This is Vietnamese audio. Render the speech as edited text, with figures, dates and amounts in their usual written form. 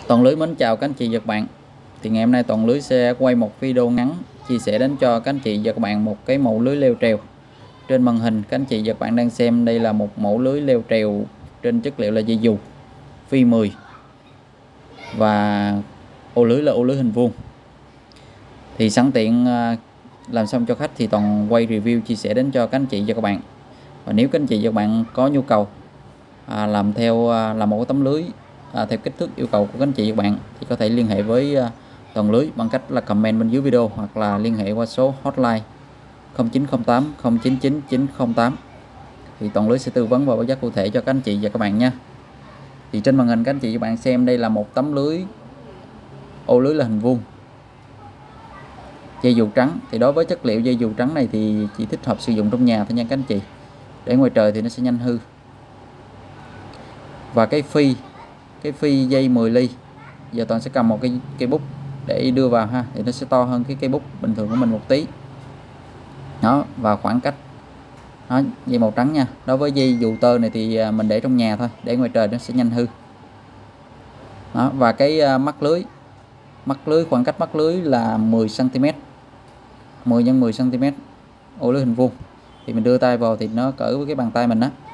Toàn lưới mến chào các anh chị và các bạn. Thì ngày hôm nay Toàn lưới sẽ quay một video ngắn chia sẻ đến cho các anh chị và các bạn một cái mẫu lưới leo trèo. Trên màn hình các anh chị và các bạn đang xem đây là một mẫu lưới leo trèo trên chất liệu là dây dù phi 10 và ô lưới là ô lưới hình vuông. Thì sẵn tiện làm xong cho khách thì Toàn quay review chia sẻ đến cho các anh chị và các bạn. Và nếu các anh chị và các bạn có nhu cầu làm một cái tấm lưới theo kích thước yêu cầu của các anh chị và các bạn thì có thể liên hệ với Toàn lưới bằng cách là comment bên dưới video hoặc là liên hệ qua số hotline 0908 099 908. Thì Toàn lưới sẽ tư vấn và báo giá cụ thể cho các anh chị và các bạn nha. Thì trên màn hình các anh chị và các bạn xem đây là một tấm lưới ô lưới là hình vuông dây dù trắng. Thì đối với chất liệu dây dù trắng này thì chỉ thích hợp sử dụng trong nhà thôi nha các anh chị, để ngoài trời thì nó sẽ nhanh hư. Và cái phi dây 10 ly, giờ Toàn sẽ cầm một cây bút để đưa vào ha, thì nó sẽ to hơn cái cây bút bình thường của mình một tí đó. Và khoảng cách đó, dây màu trắng nha. Đối với dây dù tơ này thì mình để trong nhà thôi, để ngoài trời nó sẽ nhanh hư đó. Và cái mắc lưới khoảng cách mắc lưới là 10 cm, 10 x 10 cm ô lưới hình vuông. Thì mình đưa tay vào thì nó cỡ với cái bàn tay mình á.